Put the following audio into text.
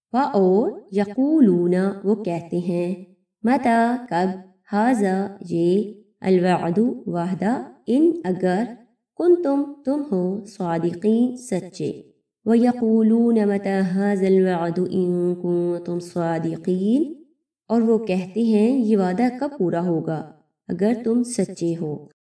व और यक़ूलूना वो कहते हैं, मता कब, हाजा ये, अलवादु वाहदा, इन अगर, तुम हो, स्वादिकीन सच्चे। व यक़ूलून मता हाज़ल वअदु इन कुंतुम स्वादिकीन, और वो कहते हैं ये वादा कब पूरा होगा अगर तुम सच्चे हो।